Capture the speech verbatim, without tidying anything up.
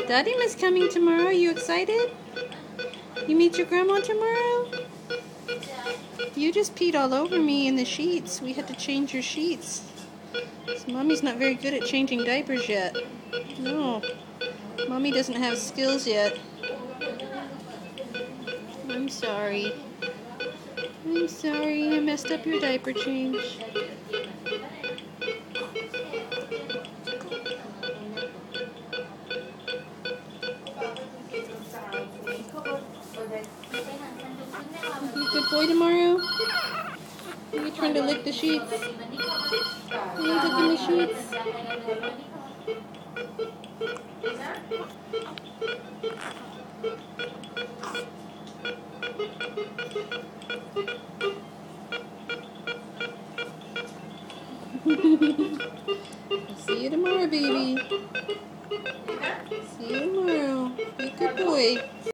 Daddy is coming tomorrow. You excited? You meet your grandma tomorrow? You just peed all over me in the sheets. We had to change your sheets. So Mommy's not very good at changing diapers yet. No. Mommy doesn't have skills yet. I'm sorry. I'm sorry. I messed up your diaper change. Be a good boy tomorrow? Are you trying to lick the sheets? Are you licking the sheets? See you tomorrow, baby. See you tomorrow. Be a good boy.